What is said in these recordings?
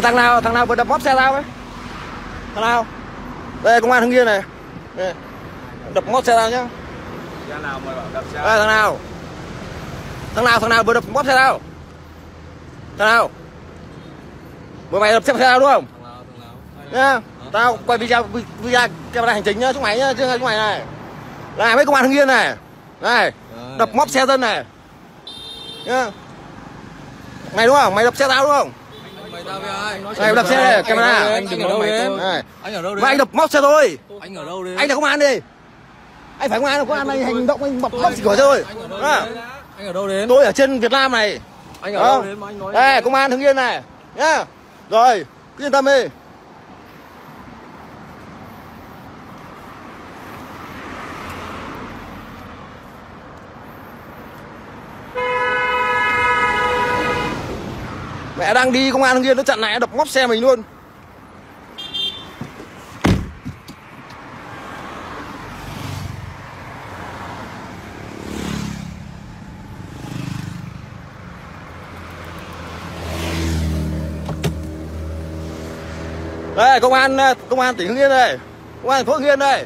Đây thằng nào vừa đập móc xe tao ấy? Thằng nào? Đây công an Hưng Yên này. Đây. Đập móc xe tao nhá. Xe nào mà bảo đập xe? Đây thằng nào? Thằng nào vừa đập móc xe tao? Thằng nào? Vừa mày đập xe tao đúng không? Nhá. Tao quay video camera hành chính nhá, chúng mày nhá, chứ chúng mày này. Này mấy công an Hưng Yên này. Này, đập móc xe dân này. Nhá. Mày đúng không? Mày đập xe tao đúng không? Mày đập xe này, camera. Anh đừng nói mày tôi. Anh ở đâu đấy? Anh đập móc xe tôi. Anh ở đâu đấy? Anh là công an đi. Anh phải công an này hành động anh bập móc cửa thôi. Anh ở đâu đến? Tôi ở trên Việt Nam này. Anh ở đâu đến mà anh nói? Đây, công an Hưng Yên này. Nhá. Rồi, cứ yên tâm đi. Mẹ đang đi công an Hưng Yên nó chặn này, đập móc xe mình luôn. Đây công an tỉnh Hưng Yên đây, công an thành phố Hưng Yên đây.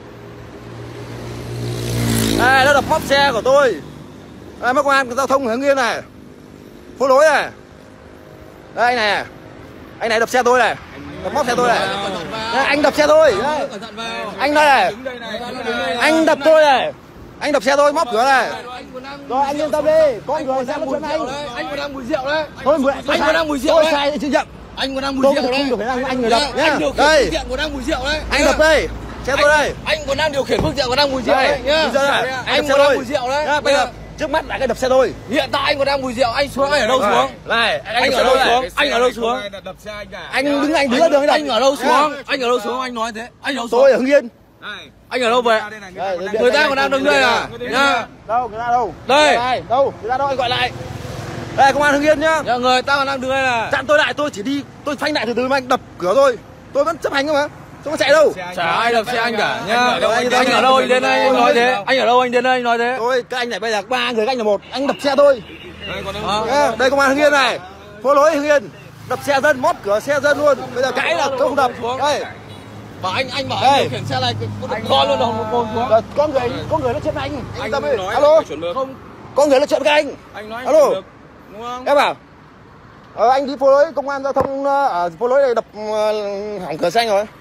Đây nó đập móc xe của tôi. Đây mấy công an giao thông Hưng Yên này, phố lối này. Đây anh này đập xe tôi này, đập móc xe tôi này. Đây, anh đập xe tôi. Đây. Anh đây này, anh đập tôi này, anh đập xe tôi móc cửa này. Rồi anh yên tâm đi, con người sẽ mất anh. Anh còn đang mùi rượu đấy. Anh còn đang mùi rượu đấy. Tôi sai chịu nhận. Anh còn đang mùi rượu đấy. Không được phải anh người đập nhá. Đây. Còn đang mùi rượu đấy. Anh đập đây. Xe tôi đây. Anh còn đang điều khiển phương tiện còn đang mùi rượu đấy nhá. Anh còn đang mùi rượu đấy. Bây giờ trước mắt lại cái đập xe tôi. Hiện tại anh còn đang mùi rượu, anh xuống anh ở đâu xuống? Này, anh ở đâu xuống? Anh ở đâu xuống? Anh đứng giữa đường anh ở đâu xuống? Anh ở đâu xuống? Anh nói thế. Anh ở đâu xuống? Tôi ở Hưng Yên. Anh ở đâu vậy? Người ta còn đang đứng đây à? Nhá. Đâu, người ta đâu? Đây. Đâu? Người ta đâu anh gọi lại. Đây công an Hưng Yên nhá. Người ta còn đang đứng đây là. Chặn tôi lại, tôi chỉ đi, tôi phanh lại từ từ mà anh đập cửa tôi. Tôi vẫn chấp hành cơ mà. Tôi có chạy đâu. Chả ai đập xe anh cả nhá. Anh ở đâu anh đến đây anh nói thế. Anh ở đâu anh đến đây anh nói thế. Tôi các anh này bây giờ ba người, các anh là một. Anh đập xe tôi. Đây công an Hưng Yên này. Phố lối Hưng Yên. Đập xe dân, móp cửa xe dân luôn. Bây giờ cãi là không đập. Đây. Mà anh bảo anh điều khiển xe này con luôn đâu côn xuống. Có người nó chuyện với anh. Anh tâm ơi. Alo. Không. Có người nó chuyện với anh. Anh nói alo. Được, đúng không? Em bảo. Anh đi phố lối công an giao thông ở phố lối này đập hỏng cửa xanh rồi.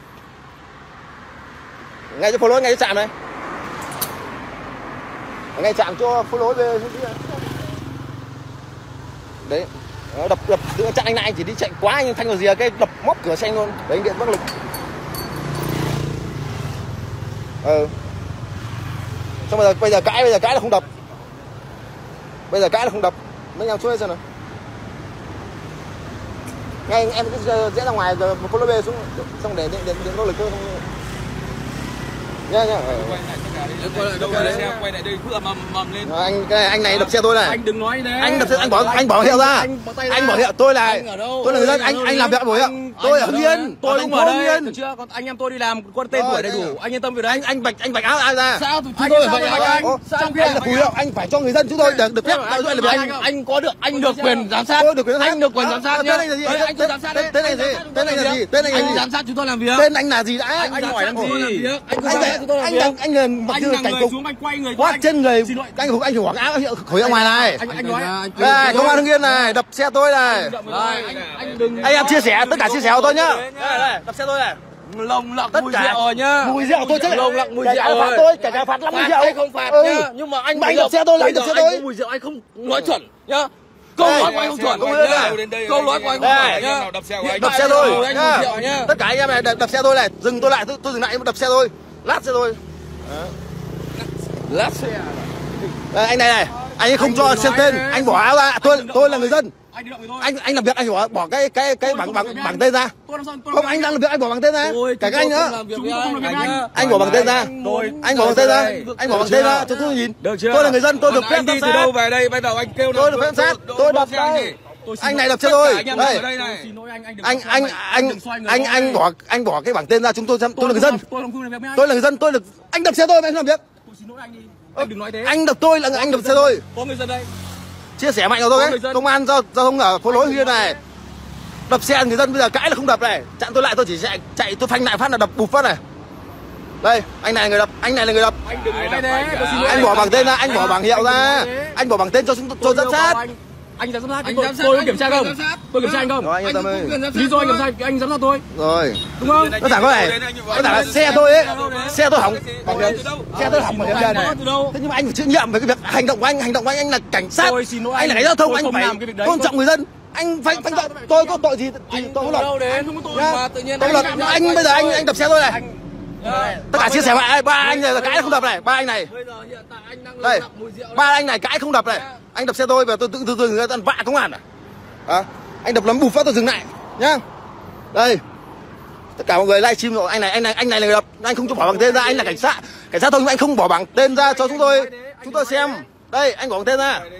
Ngay chỗ phố lối, ngay chỗ trạm này. Ngay trạm cho phố lối về. Đấy. Đập chặn anh này, anh chỉ đi chạy quá anh thanh vào rìa cái đập móc cửa xanh luôn. Đấy anh điện bất lực. Xong bây giờ cãi là không đập. Bây giờ cãi là không đập. Mấy nhau chuối xem nào. Ngay em cứ rẽ ra ngoài rồi phố lối B xuống xong để điện nỗ lực thôi. Nhá. Quay lại đây cứ mầm lên. Anh này đập xe tôi này. Anh đừng nói đấy. Anh đập xe, anh bỏ hiệu ra. Anh bỏ hiệu tôi là tôi là người dân, anh làm việc bỏ hiệu. Tôi ở Hưng Yên, tôi cũng ở đây. Được chưa? Còn anh em tôi đi làm quân tên tuổi đầy đủ. Anh yên tâm về đấy. Anh bạch áo ai ra? Sao chúng tôi phải vậy anh? Anh là phù hiệu, anh phải cho người dân chúng tôi được phép theo dõi là anh có được, anh được quyền giám sát. Anh được quyền giám sát nhá. Anh cứ giám sát đấy. Tên này gì? Tên anh là gì? Anh giám sát chúng tôi làm việc. Tên anh là gì đã? Anh hỏi làm gì? Anh là mặc dù cảnh cục quát trên người anh phải mặc áo khỏi ra ngoài này. Anh nói đây công an Hưng Yên này đập xe tôi này. Anh em chia sẻ tất cả chia sẻ của tôi nhá. Đây đập xe tôi này. Lồng lặc mùi rượu rồi nhá. Mùi rượu tôi chứ. Lồng lặc mùi rượu rồi. Tôi cả phạt lắm mùi rượu. Anh không phạt nhá. Nhưng mà anh đập xe tôi lại đập xe tôi. Mùi rượu anh không nói chuẩn nhá. Câu nói của anh không chuẩn nhá. Câu nói của anh không chuẩn nhá. Đập xe tôi nhá. Tất cả anh em này đập xe tôi này, dừng tôi lại, tôi dừng lại đập xe tôi. Lát xe tôi. Lát xe. Đây, anh này anh ấy không cho xem tên, anh bỏ áo ra. Tôi là người dân. Anh làm việc anh bỏ cái bảng tên ra. Không, anh đang làm việc anh bỏ bảng tên ra. Cả các anh nữa. Anh bỏ bảng tên ra. Anh bỏ bảng tên ra. Anh bỏ bảng tên ra cho tôi nhìn. Tôi là người dân, tôi được phép đi từ đâu về đây, bắt đầu anh kêu tôi được phép sát. Tôi đập đây. Anh này đập xe tôi. Đây. Anh bỏ cái bảng tên ra, chúng tôi xem. Tôi là người dân. Tôi là người dân, tôi được anh đập xe tôi mà anh làm việc. Anh đừng nói thế. Anh đập tôi là anh đập xe tôi. Có người dân đây. Chia sẻ mạnh vào tôi đấy. Công an giao thông ở phố lối Hưng Yên này. Đập xe người dân bây giờ cãi là không đập này, chặn tôi lại tôi chỉ chạy tôi phanh lại phát là đập bụp phát này. Đây, anh này là người đập, anh này là người đập. Anh đừng nói thế. Anh bỏ bằng tên ra, anh bỏ bảng hiệu ra. Anh bỏ bằng tên cho tôi giám sát. Anh giám sát tôi kiểm tra không? Tôi kiểm tra anh không? Rồi anh yên tâm ơi. Lý do anh kiểm tra anh giám sát tôi. Rồi. Đúng không? Nó thẳng có này. Nó thẳng là xe tôi ấy. Xe tôi hỏng. Xe tôi hỏng mà hiện này. Thế nhưng mà anh phải chịu nhiệm về cái việc hành động của anh là cảnh sát. Anh là cảnh giao thông, anh phải tôn trọng người dân. Anh phanh tôi có tội gì thì tôi có luật. Tôi luật anh bây giờ anh đập xe tôi này. Tất cả chia sẻ lại ba anh này cãi không đập này, ba anh này. Đây, ba anh này cãi không đập này. Anh đập xe tôi và tôi tự dừng người ta vạ công an à? Anh đập lắm bụp phát tôi dừng lại nhá. Đây. Tất cả mọi người livestream rồi, anh này là người đập, anh không cho bỏ bằng tên ra, anh là cảnh sát thông anh không bỏ bằng tên ra cho chúng tôi xem. Đây, anh bỏ bằng tên ra.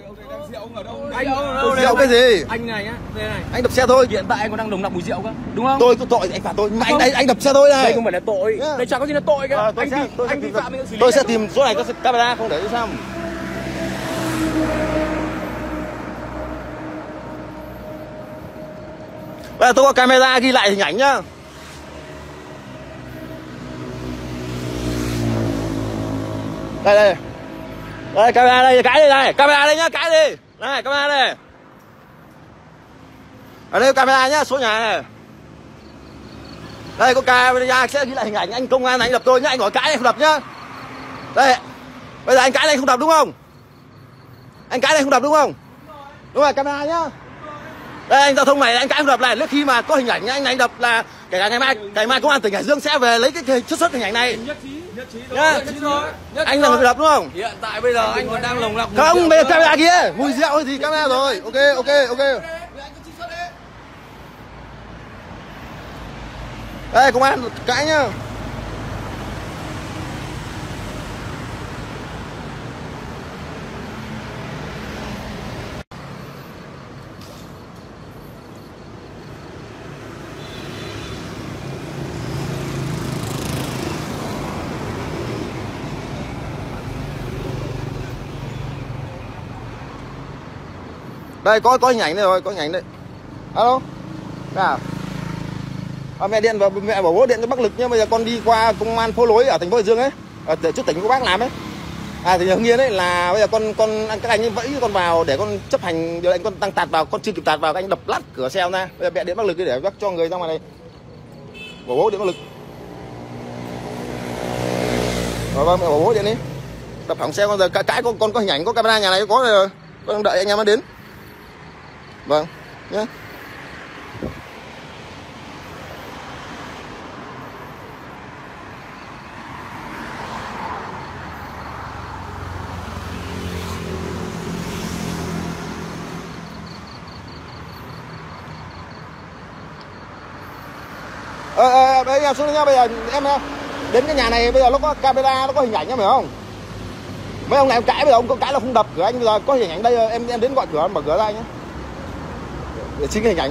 Rượu cái gì? Anh này nhá, đây này. Anh đập xe tôi. Hiện tại anh còn đang nồng nặc mùi rượu cơ, đúng không? Tôi có tội anh phạt tôi, mà anh đập xe tôi này. Đây không phải là tội, đây chẳng có gì là tội cả. Anh vi phạm mình xử lý. Tôi sẽ tìm số này có camera không để sao? Bây giờ tôi có camera ghi lại hình ảnh nhá. Đây. Đây camera đây, cái đây này, camera đây nhá, cái đi. Này, camera đây. Ở đây camera nhá, số nhà này. Đây có camera sẽ ghi lại hình ảnh anh công an này anh đập tôi nhá, anh hỏi cãi anh không đập nhá. Đây. Bây giờ anh cãi này không đập đúng không? Anh cãi này không đập đúng không? Đúng rồi, camera nhá. Đây anh giao thông này anh cãi không đập này, lúc khi mà có hình ảnh anh này anh đập là kể cả ngày mai công an tỉnh Hải Dương sẽ về lấy cái chất xuất hình ảnh này. Nhất trí thôi. Anh là người đập đúng không? Hiện tại bây giờ anh còn đang lồng lặc. Không, bây giờ camera kia, mùi rượu thì camera rồi. Ok. Đây công an cãi nhá. Đây có hình ảnh đây rồi, có hình ảnh đây. Alo. Nào. Mẹ điện và mẹ bảo bố điện cho Bắc Lực nhá, bây giờ con đi qua công an phố lối ở thành phố Hải Dương ấy, ở trước tỉnh của bác làm ấy. Thì Hưng Yên ấy là bây giờ các anh vẫy con vào để con chấp hành điều lệnh, con tăng tạt vào, con chưa kịp tạt vào các anh đập lát cửa xe ra. Bây giờ mẹ điện Bắc Lực đi để bác cho người ra ngoài này. Bảo bố điện Bắc Lực. Rồi mẹ bảo bố điện đi. Đập hỏng xe con giờ cãi con có hình ảnh, có camera nhà này có rồi. Con đợi anh em nó đến. Vâng, nhé. Đây em xuống nhá, bây giờ em đến cái nhà này bây giờ nó có camera, nó có hình ảnh nhá, phải không? Mấy ông này em cãi, bây giờ ông có cãi là không đập cửa anh, bây giờ có hình ảnh đây, em đến gọi cửa, mở cửa ra nhá. Để chính cái hình ảnh.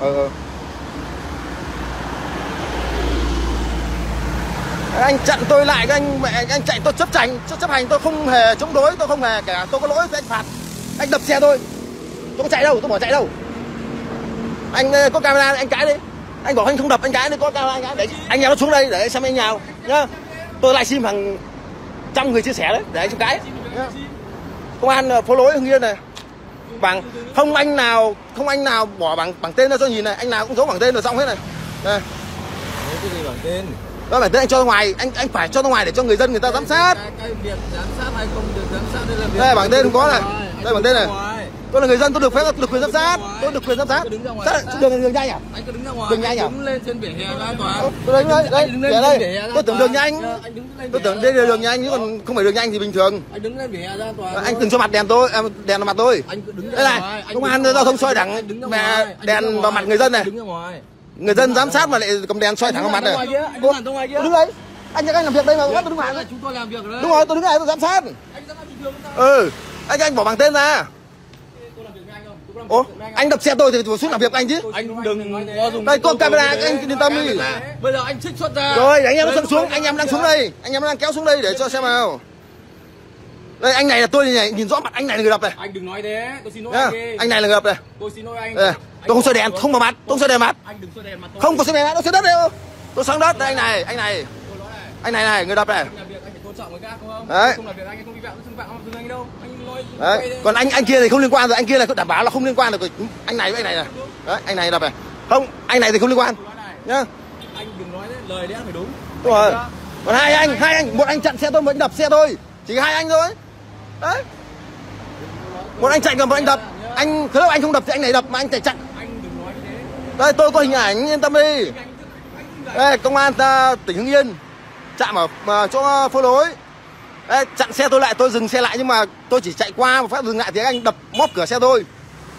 Anh chặn tôi lại, anh chạy tôi chấp hành, tôi không hề chống đối, tôi không hề cả, tôi có lỗi thì anh phạt. Anh đập xe tôi có chạy đâu, tôi bỏ chạy đâu. Anh có camera anh cãi đi. Anh bảo anh không đập anh cãi đi, có camera anh cãi để anh em nó xuống đây để xem anh nhào nhá. Tôi livestream hàng trăm người chia sẻ đấy để anh xem cãi. Công an phố lối Hưng Yên này. Bằng không anh nào bỏ bằng tên ra cho nhìn này, anh nào cũng giấu bằng tên rồi xong hết này. Đây. Cái gì bằng tên? Đó bản tên anh cho ra ngoài, anh phải cho ra ngoài để cho người dân người ta giám sát. Cái việc giám sát hay không được giám sát đây là việc. Đây bảng tên không có này. Đây bảng tên này. Tôi là người dân, tôi được phép, tôi được quyền giám sát. Tôi được quyền giám sát. Đường nhanh à? Anh cứ đứng ra ngoài. Đường nhanh à? Đứng lên trên vỉa hè an toàn. Tôi đứng đây. Tôi tưởng đường nhanh. Tôi tưởng đây là đường nhanh chứ còn không phải đường nhanh thì bình thường. Anh đứng lên vỉa hè an toàn. Anh đừng cho mặt đèn tôi, đèn vào mặt tôi. Anh cứ đứng đây này. Công an giao thông soi đẳng mẹ đèn vào mặt người dân này. Người dân giám sát mà lại cầm đèn soi thẳng vào mặt này. Đứng đấy. Anh cho anh làm việc đây mà bắt tôi đứng ngoài. Chúng tôi làm việc ở đây. Đúng rồi, tôi đứng này tôi giám sát. Anh bỏ bằng tên ra. Ủa, anh đập xe tôi thì xuống làm việc anh chứ. Anh đừng có dùng. Đây con camera anh yên tâm đi. Bây giờ anh trích xuất ra. Rồi, anh em nó xuống, anh em đang xuống đây. Anh em đang kéo xuống đây để cho xem nào. Đây anh này là tôi này, nhìn rõ mặt anh này là người đập này. Anh đừng nói thế, tôi xin lỗi anh đi. Anh này là người đập này. Tôi xin lỗi anh. Tôi không soi đèn, không vào mặt, tôi không soi đèn mặt. Anh đừng soi đèn mặt tôi. Không có soi đèn mặt, tôi soi đất đâu. Tôi sang đất đây, anh này, người đập này. Làm việc anh phải tôn trọng người khác không? Đấy. Không làm việc anh không vi phạm xâm phạm dừng anh đâu. Anh nói. Đấy. Còn anh kia thì không liên quan rồi, anh kia là đảm bảo là không liên quan được. Anh này với anh này này. Đấy, anh này đập này. Không, anh này thì không liên quan. Nhá. Anh đừng nói đấy, lời đấy phải đúng. Đúng rồi. Còn hai anh, một anh chặn xe tôi, một anh đập xe tôi. Chỉ hai anh thôi. Đấy. Một anh chặn còn một anh đập. Anh nếu anh không đập thì anh này đập mà anh chạy chặn. Anh đừng nói thế. Đây tôi có hình ảnh, yên tâm đi. Đây, công an tỉnh Hưng Yên chạm ở chỗ phố lối. Đây, chặn xe tôi lại, tôi dừng xe lại nhưng mà tôi chỉ chạy qua một phát dừng lại thì anh đập móp cửa xe tôi.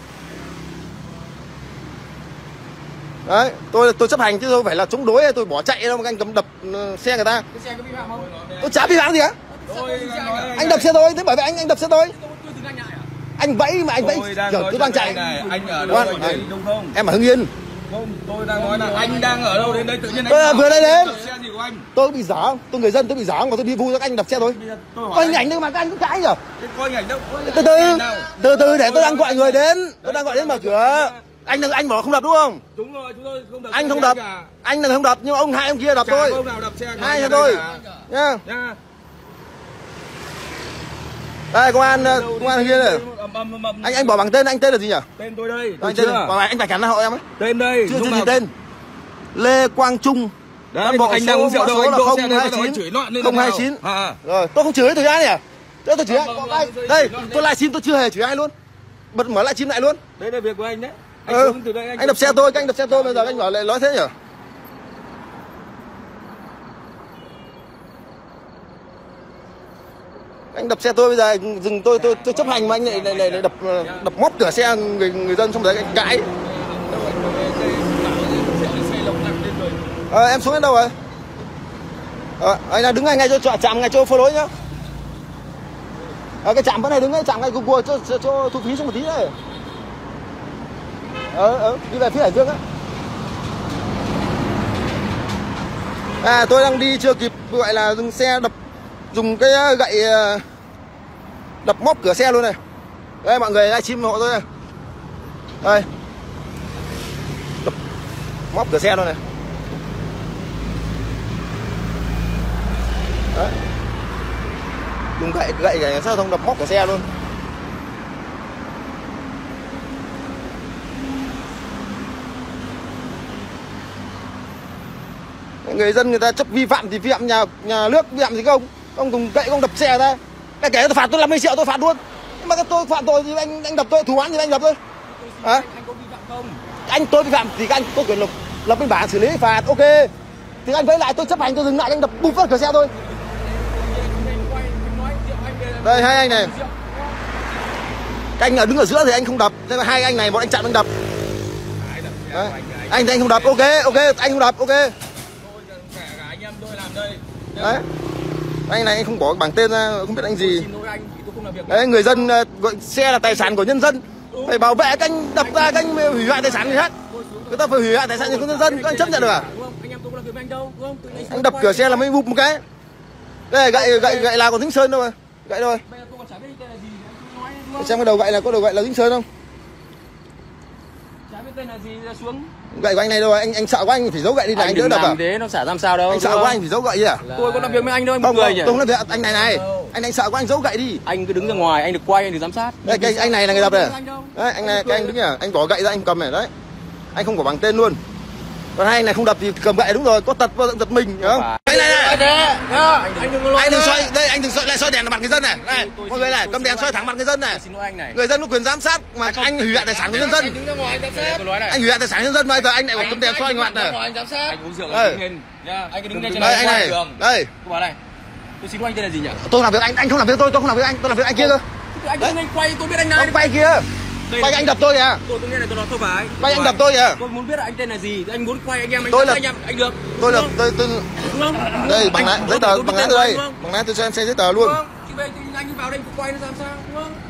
Đấy, tôi chấp hành chứ không phải là chống đối hay tôi bỏ chạy đâu mà anh cầm đập xe người ta. Cái xe có vi phạm không? Tôi chả vi phạm gì á. Anh đập xe tôi, thế bởi vậy anh đập xe tôi. Anh vẫy mà anh vẫy, tôi đang chạy. Anh ở đâu đúng không? Em ở Hưng Yên. Không, tôi đang nói là anh đang ở đâu đến đây tự nhiên anh. Tôi vừa đây đến. Xe gì của anh? Tôi bị dở, tôi người dân tôi bị dở mà tôi đi vu cho anh đập xe tôi. Có hình ảnh đâu mà các anh cứ cãi nhỉ? Có hình ảnh đâu? Từ từ để tôi đang gọi người đến, tôi đang gọi đến mở cửa. Anh bảo không đập đúng không? Đúng rồi, chúng tôi không đập. Anh không đập. Anh là không đập nhưng ông hai ông kia đập tôi. Ông nào đập xe hai thôi tôi. Nhá. Đây công an kia này. Anh bỏ bằng tên, anh tên là gì nhỉ? Tên tôi đây. Anh tên anh phải cắn hộ em ấy. Tên đây. Chưa gì tên. Lê Quang Trung. Đấy, anh đang uống rượu đâu, anh đỗ xe đây bắt đầu anh 029 chửi loạn lên nào. 029. Rồi, tôi không chửi ai nhỉ? Tôi chửi ai? Đây, tôi livestream tôi chưa hề chửi ai luôn. Bật mở livestream lại luôn. Đây là việc của anh đấy. Anh từ đây anh đập xe tôi, anh đập xe tôi bây giờ anh bảo lại nói thế nhỉ? Anh đập xe tôi bây giờ dừng tôi chấp hành mà anh lại đập móp cửa xe người dân xong đấy anh cãi. Em xuống đến đâu rồi? Anh là đứng ngay chỗ trạm ngay chỗ phố lối nhá. Cái trạm vẫn này đứng ngay trạm ngay cua cho thu phí xuống một tí đấy. Đi về phía Hải Dương á. Tôi đang đi chưa kịp gọi là dừng xe dùng cái gậy đập móp cửa xe luôn này. Đây mọi người livestream hộ tôi này. Đây. Đập móp cửa xe luôn này. Đấy. Dùng gậy cảnh giao thông đập móc của xe luôn. Người dân người ta chấp vi phạm thì vi phạm nhà nước, vi phạm gì không? Ông dùng gậy ông đập xe ra. Cái kể tôi phạt tôi 50 triệu tôi phạt luôn. Nhưng mà tôi phạm tội thì anh đập tôi, thù án thì anh đập tôi. Hả? Anh có vi phạm không? Anh tôi vi phạm thì anh có quyền lập biên bản xử lý phạt, ok. Thì anh với lại tôi chấp hành tôi dừng lại anh đập bụp phát cửa xe tôi. Đây hai anh này. Anh đứng ở giữa thì anh không đập, thế mà hai anh này một anh chặn anh đập. Đấy. Anh thì anh không đập, ok, anh không đập, ok. Anh em tôi làm đây. Đấy. Anh này anh không bỏ bảng tên ra, không biết anh gì. Xin lỗi anh, tôi không làm việc. Đấy, người dân gọi xe là tài sản của nhân dân. Phải bảo vệ các anh đập ra các anh hủy hoại tài sản người khác. Người ta phải hủy hoại tài sản của nhân dân, các anh chấp nhận được à? Anh em tôi không làm việc với anh đâu, đúng không? Anh đập cửa xe là mới bụp một cái. Đây gậy là còn dính sơn đâu mà. Gậy thôi. Bây giờ tôi còn chả biết tên là gì, anh nói đúng không? Xem cái đầu gậy là có đầu gậy là dính sơn không? Chả biết tên là gì, ra xuống. Gậy của anh này đâu rồi, anh sợ quá anh phải giấu gậy đi là anh đỡ đập à? Thế nó xả làm sao đâu. Anh sợ quá anh phải giấu gậy gì à? Tôi có làm việc với anh đâu, anh không, cười nhỉ? tôi không làm việc anh này. Anh sợ quá anh giấu gậy đi. Anh cứ đứng ra ngoài, anh được quay, anh được giám sát. Đây cái anh này là người đập này. Đấy, anh này cái anh đứng nhỉ, anh bỏ gậy ra anh cầm này đấy. Anh không bỏ bằng tên luôn. Còn hai anh này không đập thì cầm gậy đúng rồi, có tật mình, hiểu không? Đây này. Anh đừng xoay, đây anh đừng xoay lại xoay đèn vào mặt người dân này. Này, mọi người này, cầm đèn xoay thẳng mặt người dân này. Xin lỗi anh này. Người dân có quyền giám sát mà anh hủy hoại tài sản của nhân dân. Đứng ra ngoài anh giám sát. Anh hủy hoại tài sản nhân dân bây giờ anh lại cầm đèn xoay mặt này. Anh giám sát. Anh uống rượu anh nhìn nha. Anh cứ đứng đây trên đây anh này. Đây. Tôi bảo này. Tôi xin lỗi anh tên là gì nhỉ? Tôi làm việc anh không làm việc tôi không làm việc anh làm việc anh kia cơ. Anh quay tôi biết anh này. Ông quay kia. Quay anh đập tôi kìa. Tôi nghe này tôi nói không phải. Quay anh đập tôi kìa. Tôi muốn biết là anh tên là gì, anh muốn quay anh em anh. Tôi là anh được. Tôi là tôi đúng không? đây bằng lái giấy tờ bằng lái tôi đây. Bằng lái tôi cho em xem giấy tờ luôn. Chứ bây giờ anh vào đây quay nó làm sao, đúng không?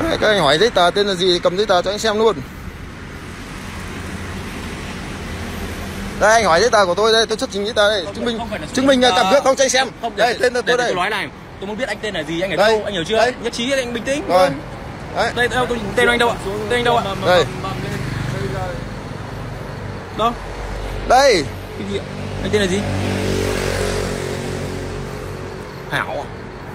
Đấy, các anh hỏi giấy tờ tên là gì thì cầm giấy tờ cho anh xem luôn. Đây anh hỏi giấy tờ của tôi đây, tôi xuất trình giấy tờ đây, chứng minh cảm cước không cho anh xem. Đây tên là tôi đây. Tôi nói này, tôi muốn biết anh tên là gì, anh ở đây. đâu, anh hiểu chưa? Đây. Nhất trí anh bình tĩnh. Rồi. Đấy. Đây đâu, tên anh đâu ạ? Tên anh đâu ạ? Đây. Đâu? Đây. Cái gì ạ? Anh tên là gì? Hảo à?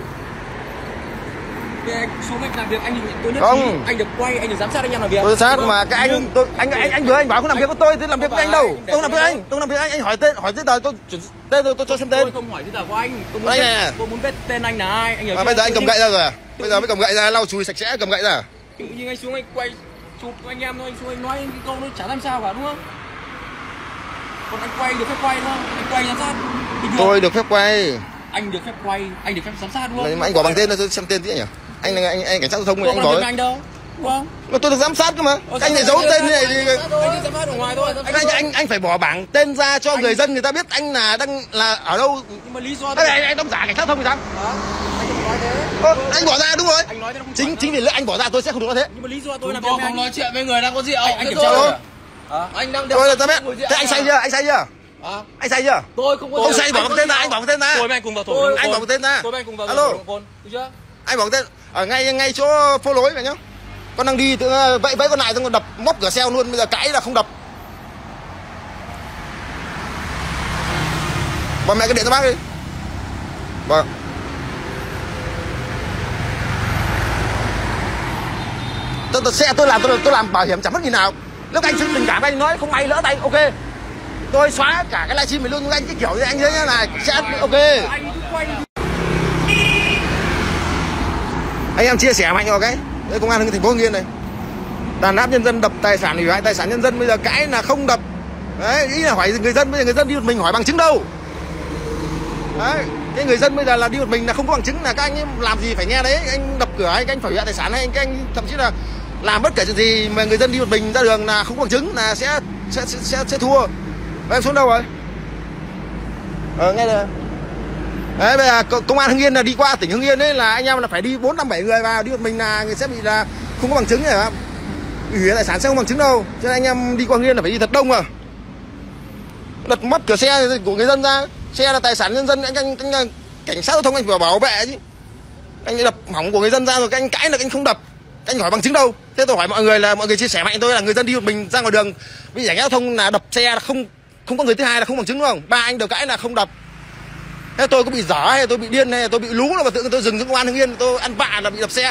Số anh làm việc anh tôi nhất trí, anh được quay, anh được giám sát anh em làm việc. Tôi giám sát mà cái anh vừa anh bảo không làm việc với tôi làm việc với anh đâu. Tôi làm việc với anh hỏi tên, hỏi giấy tờ tôi tôi cho xem tên. Tôi không hỏi giấy tờ của anh. Tôi muốn biết tên anh là ai, anh hiểu chưa? Bây giờ anh cầm gậy ra rồi à? Bây giờ mới cầm gậy ra lau chùi sạch sẽ cầm gậy ra. Tự nhiên anh xuống anh quay chụp anh em thôi, anh xuống anh nói cái câu nó chả làm sao cả đúng không? Còn anh quay được phép quay đúng không? Anh quay giám sát. Tôi được phép quay. Anh được phép quay, anh được phép giám sát đúng không? Mà anh bỏ bằng tên ra tôi xem tên tí nhỉ? Anh cảnh sát giao thông này anh bỏ. Anh đâu? Đúng không? Mà tôi được giám sát cơ mà. Anh lại giấu tên như này thì anh giám sát ở ngoài thôi. Anh phải bỏ bảng tên ra cho người dân người ta biết anh là đang là ở đâu. Nhưng mà lý do anh đóng giả cảnh sát giao thông thì sao? Anh bỏ ra đúng rồi. Chính vì anh bỏ ra tôi sẽ không được nói thế. Nhưng mà lý do tôi làm việc không nói chuyện với người đang có rượu. Anh kiểm tra rồi. Anh đang tôi là ta biết. Thế anh say chưa? Anh say chưa? Anh say chưa? Tôi không có. Không say bỏ tên ra, anh bỏ tên ra. Tôi với anh cùng vào thổi. Anh bỏ tên ra. Tôi với anh cùng vào alo. Được chưa? Anh bỏ tên ở ngay chỗ phố lối này nhá. Con đang đi tự vẫy con lại xong còn đập móc cửa xe luôn, bây giờ cãi là không đập. Bà mẹ cái điện cho bác đi. Vâng. Xe tôi làm bảo hiểm chẳng mất gì nào. Lúc anh sự tình cảm anh nói không may lỡ tay ok. Tôi xóa cả cái livestream này luôn, nhưng anh cái kiểu như anh thế này sẽ ok. Anh em chia sẻ mạnh vào cái. Đây công an thành phố Hưng Yên này. Đàn áp nhân dân đập tài sản, hủy hoại tài sản nhân dân, bây giờ cãi là không đập. Đấy, ý là hỏi người dân, bây giờ người dân đi một mình hỏi bằng chứng đâu. Đấy, cái người dân bây giờ là đi một mình là không có bằng chứng, là các anh làm gì phải nghe đấy, anh đập cửa hay anh phải hủy hoại tài sản hay anh thậm chí là làm bất kể chuyện gì mà người dân đi một mình ra đường là không có bằng chứng là sẽ thua. Em xuống đâu rồi? Nghe rồi. Đấy, bây giờ công an Hưng Yên là đi qua tỉnh Hưng Yên đấy là anh em là phải đi 4, 5, 7 người vào, đi một mình là người sẽ bị là không có bằng chứng này, hủy hoại tài sản sẽ không bằng chứng đâu. Cho nên anh em đi qua Hưng Yên là phải đi thật đông à. Đập mất cửa xe của người dân ra, xe là tài sản nhân dân, anh cảnh sát giao thông anh phải bảo vệ chứ. Anh đập hỏng của người dân ra rồi anh cãi là anh không đập. Anh hỏi bằng chứng đâu? Thế tôi hỏi mọi người là mọi người chia sẻ mạnh tôi là người dân đi một mình ra ngoài đường bị cảnh sát giao thông là đập xe là không có người thứ hai là không bằng chứng đúng không? Ba anh đều cãi là không đập. Thế tôi có bị dở hay tôi bị điên hay tôi bị lú là mà tự tôi dừng xuống công an Hưng Yên tôi ăn vạ là bị đập xe.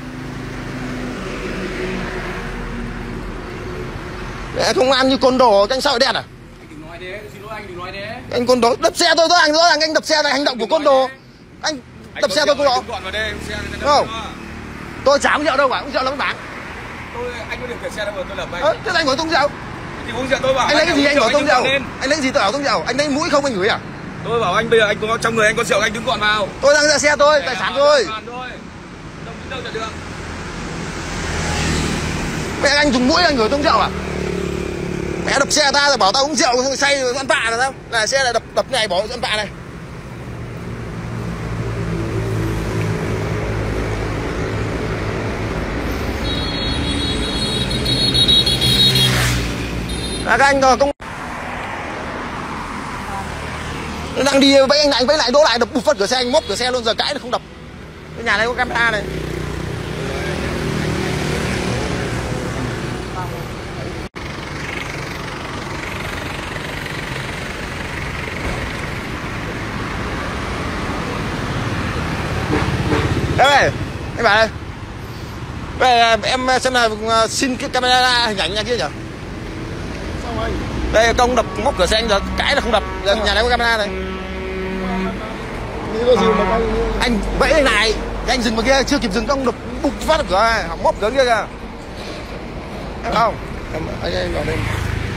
Để công an như côn đồ anh sao lại đen à? Anh đừng nói thế, xin lỗi anh đừng nói thế. Anh côn đồ đập xe tôi rõ ràng anh đập xe là hành động của côn đồ. Anh đập xe tôi có rõ. Không. Tôi chả uống rượu đâu cả, uống rượu là không đáng. Anh có điều khiển xe đâu mà tôi làm anh. Thế anh hỏi tôi uống rượu. Thì uống rượu tôi bảo. Anh lấy cái gì anh bảo tôi uống rượu? Anh lấy gì tôi bảo tôi uống rượu? Anh lấy mũi không anh gửi à? Tôi bảo anh bây giờ anh có trong người anh có rượu anh đứng gọn vào. Tôi đang ra xe tôi, tài sản tôi. Đâu là được. Mẹ anh dùng mũi anh gửi tôi uống rượu à? Mẹ đập xe ta rồi bảo tao uống rượu xong say rồi ăn vạ là sao? Là xe là đập này bỏ ăn vạ này. Các anh rồi công đang đi vẫy anh vẫy lại đỗ lại đập bụp phát cửa xe anh móc cửa xe luôn giờ cãi nó không đập. Cái nhà này có camera này. Đây anh bảo đây. Đây em xem là xin cái camera hình ảnh nhà kia nhỉ? Đây công đập móc cửa xe anh giờ cãi là không đập. Giờ nhà này có camera này. Anh vẫy đây này, anh dừng vào kia chưa kịp dừng công đập bục phát cửa này, hỏng móc cửa kia kìa. Em không? Anh vào đây.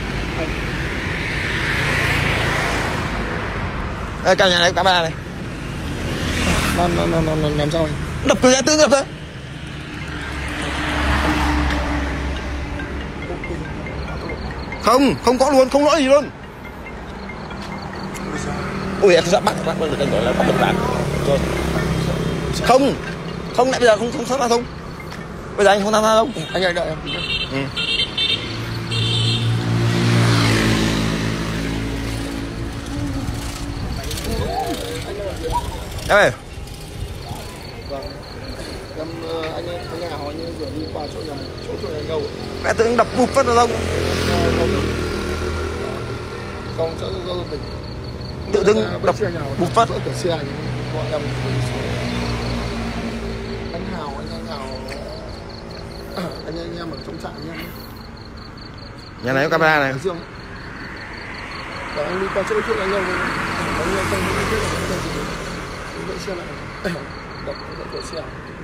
Đây căn nhà này có camera này. Nó làm sao? Đập cửa ra tự đập thôi. Không có luôn, không lỗi gì luôn. Ui em sợ bắt được anh gọi là bắt được bạn. Không lại bây giờ không sao không. Bây giờ anh không tham gia không? Anh đợi em. Ừ. Em ơi. Vâng. Anh hỏi như vừa đi qua chỗ nhà ngầu. Mẹ tự đập bụp phát rồi không? Không, chỗ mình. Tự dưng đập bụp phát. Cửa xe anh gọi em anh Hào anh em ở trong trạm nha. Nhà này có camera này. Dương. Và anh đi qua chỗ nhà ngầu. Anh em không biết là cái gì. Đợi xe lại. Đập cửa xe.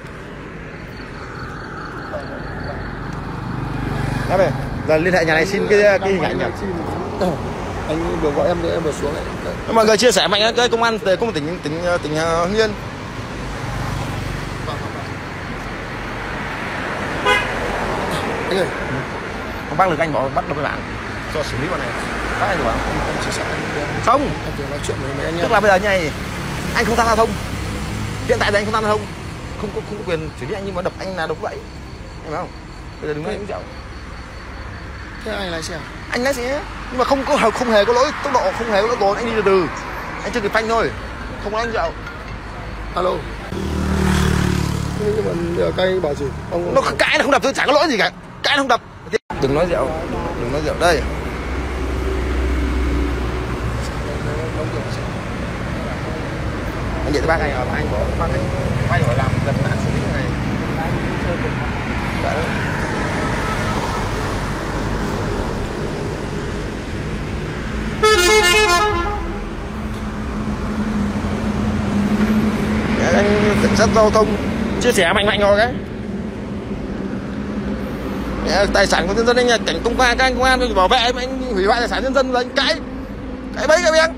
Em ơi, giờ liên hệ nhà này xin cái hình ảnh nhỉ? Anh vừa gọi em để em vừa xuống này. Mọi người chia sẻ mạnh cái công an tỉnh Hưng Yên. Anh ơi, Bác Lực Anh bỏ bắt đầu với bạn cho xử lý con này. Các anh bảo em chia sẻ không? Em vừa nói chuyện với mấy anh em. Tức là bây giờ như này, anh không tham gia giao thông. Hiện tại thì anh không tham gia giao thông, không có quyền xử lý anh, nhưng mà đập anh là độc vậy, em hiểu không? Bây giờ đứng đây đứng chậu. Thế anh lái xe? Anh lái xe, nhưng mà không hề có lỗi tốc độ, không hề có lỗi cồn, anh đi từ từ, anh chưa kịp phanh thôi, không có anh chậu. Alo. Nhưng mà giờ cây bảo gì? Nó cãi là không đập thôi, chả có lỗi gì cả, cãi là không đập. Đừng nói rượu, đừng nói rượu đây. Anh vậy bác anh ở anh có bác anh phải làm lần nạn xử lý cái này. Anh cảnh sát giao thông chia sẻ mạnh rồi cái tài sản của nhân dân, anh là cảnh công khai, các anh công an bảo vệ anh hủy hoại tài sản nhân dân là anh cãi bấy cái anh.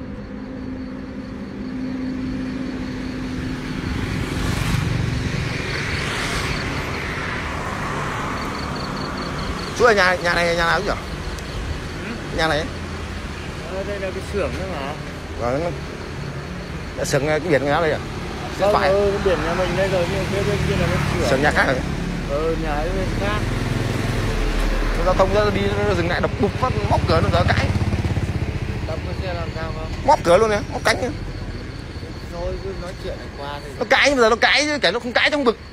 Chú ở nhà này nhà nào chứ nhỉ? Nhà này đây là cái xưởng đó mà. Rồi xưởng cái biển nào đây à? Không, phải biển nhà mình đây rồi, nhưng bên kia là cái xưởng nhà khác rồi. Nhà ấy bên khác. Giao thông nó đi nó dừng lại đập bụp phát móc cửa nó giờ cãi. Đập cái xe làm sao không? Móc cửa luôn nè, móc cánh nữa. Thôi cứ nói chuyện này qua thì. Nó cãi, bây giờ nó cãi chứ, kể nó không cãi trong bực.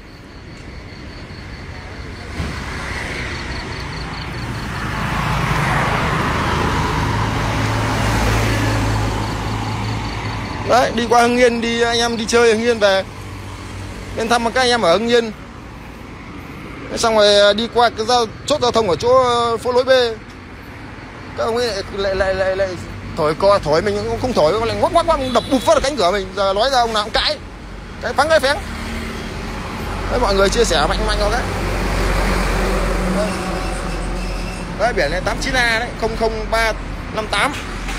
Đấy, đi qua Hưng Yên, đi anh em đi chơi Hưng Yên về, lên thăm các anh em ở Hưng Yên. Xong rồi đi qua cái chốt giao thông ở chỗ phố lối B, các ông ấy lại thổi mình cũng không thổi, lại ngoắc đập bụp phát ở cánh cửa mình. Giờ nói ra ông nào cũng cãi phắng cái phén. Đấy, mọi người chia sẻ mạnh vào cái đấy, biển này 89A đấy, 00358.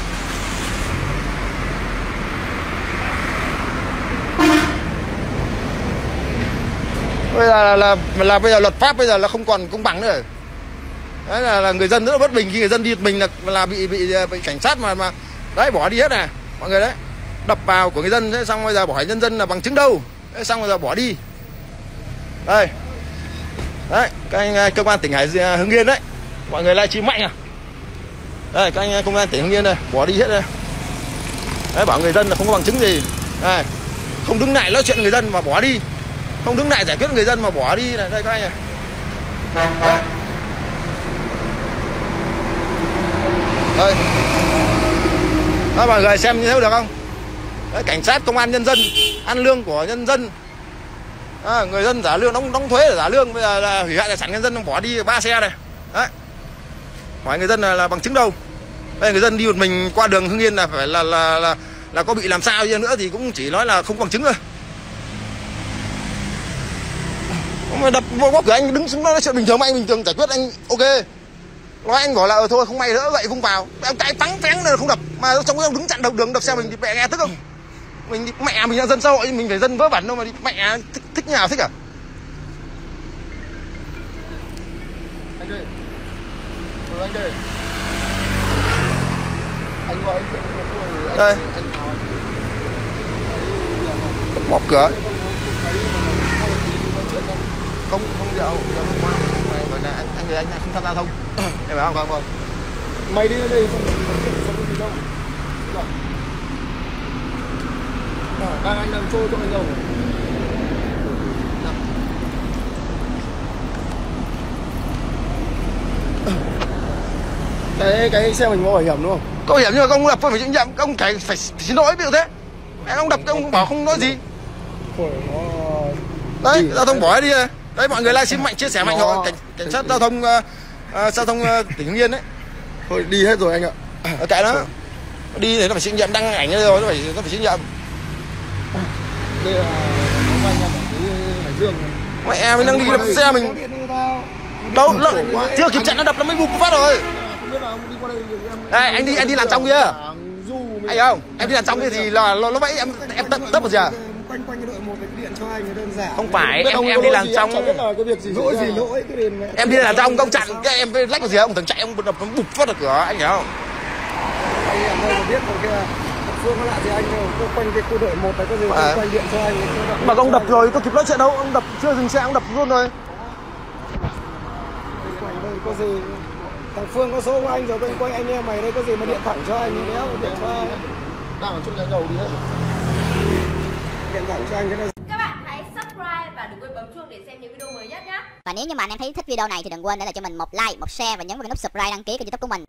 Bây giờ là bây giờ luật pháp bây giờ là không còn công bằng nữa rồi. Đấy là người dân rất là bất bình khi người dân đi mình là bị cảnh sát mà đấy bỏ đi hết này mọi người đấy, đập vào của người dân đấy, xong bây giờ bỏ nhân dân là bằng chứng đâu đấy, xong bây giờ bỏ đi đây đấy các anh cơ quan tỉnh Hưng Yên đấy, mọi người livestream mạnh à đây, các anh công an tỉnh Hưng Yên đây bỏ đi hết đây đấy, bảo người dân là không có bằng chứng gì đây, không đứng lại nói chuyện người dân mà bỏ đi, không đứng lại giải quyết người dân mà bỏ đi này, đây các anh này đấy. Đây. Đó, mọi người xem như thế được không? Đấy, cảnh sát, công an nhân dân, ăn lương của nhân dân. Người dân giả lương, đóng thuế để giả lương, bây giờ là hủy hoại tài sản nhân dân, bỏ đi 3 xe này. Đấy. Hỏi người dân là bằng chứng đâu? Đây, người dân đi một mình qua đường Hưng Yên là phải là có bị làm sao đi nữa thì cũng chỉ nói là không bằng chứng thôi. Mà đập vô cửa anh đứng xuống nói chuyện bình thường, anh bình thường giải quyết anh ok. Nói anh bảo là thôi không may nữa vậy không vào, em cái phắng phén là không đập, mà trong cái đứng chặn đầu đường đập xe mình thì mẹ nghe tức không? Mình mẹ mình là dân xã hội, mình phải dân vớ vẩn đâu mà đi mẹ thích nào thích à? Anh ơi, anh ơi, anh gọi anh đây móc cửa không dạo không qua mày gọi là anh không tham gia thông em phải không? Vâng. Mày đi lên đây không đi đâu. Đang anh đang trôi cho anh đâu. Cái xe mình có bảo hiểm đúng không? Có bảo hiểm nhưng mà ông đập phải chịu nhiệm, ông phải xin lỗi ví dụ thế. Ông đập ông bảo không nói gì. Đấy, giao thông bỏ đi. Đấy mọi người livestream mạnh chia sẻ mạnh họ cảnh sát giao thông tỉnh Hưng Yên đấy. Thôi đi hết rồi anh ạ. Kệ nó. Đi thì nó phải chịu nhiệm, đăng ảnh rồi nó phải chịu nhiệm. Đây là anh em ở dưới Hải Dương. Mẹ mình đang đi đập xe mình. Đâu, chưa kịp chặn nó đập nó mới bụp phát rồi. Đây, anh đi làm trong kia. Anh không? Em đi làm trong kia thì là nó vẫy em tấp vào gì à? Quanh cái đội 1 điện cho anh đơn giản. Không phải, em đi làm trong. Cái việc gì lỗi cái đền này. Em đi làm trong công chặn, cái em lách vào gì ông thằng chạy ông đập nó bụp phát được cửa, anh hiểu không? Anh em đâu biết rồi kia. Phương có lạ gì anh đâu, quanh cái khu đội 1 này có gì quanh điện cho anh. Mà ông đập rồi, có kịp nói chuyện đâu, ông đập chưa dừng xe ông đập luôn rồi. Quanh đây có gì? Thằng Phương có số của anh rồi, quanh anh em mày đây có gì mà điện thẳng cho anh nhé, điện cho anh. Đang ở chỗ nhà đầu đi hết. Điện thẳng cho anh cái này. Các bạn hãy subscribe và đừng quên bấm chuông để xem những video mới nhất nhé. Và nếu như mà anh em thấy thích video này thì đừng quên để lại cho mình một like, một share và nhấn vào nút subscribe đăng ký kênh YouTube của mình.